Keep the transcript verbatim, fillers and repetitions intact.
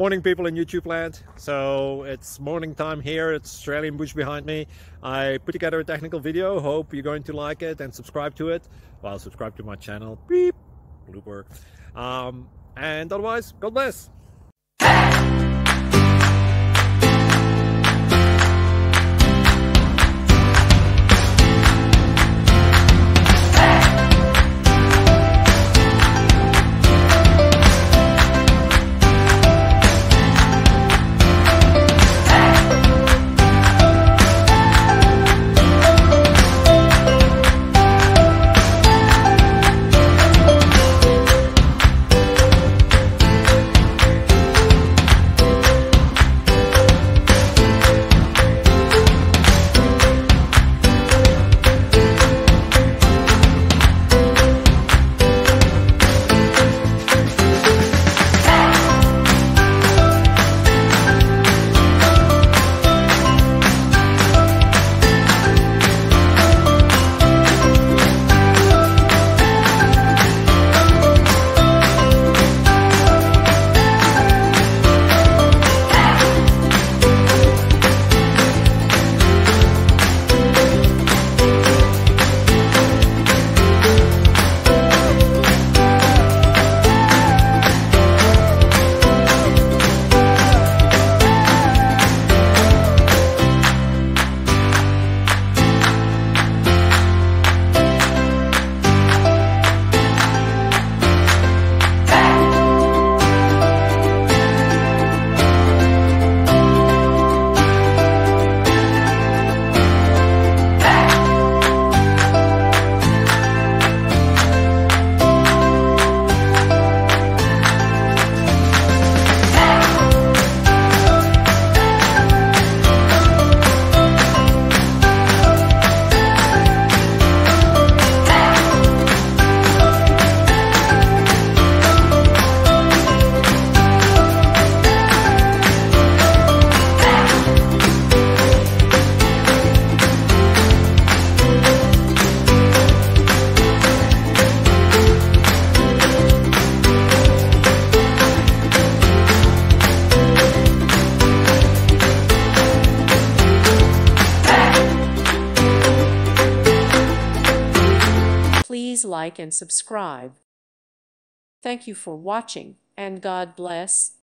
Morning, people in YouTube land. So it's morning time here. It's Australian bush behind me. I put together a technical video. Hope you're going to like it and subscribe to it. Well, subscribe to my channel. Beep. Blooper. Um, and otherwise, God bless. Please like and subscribe. Thank you for watching, and God bless.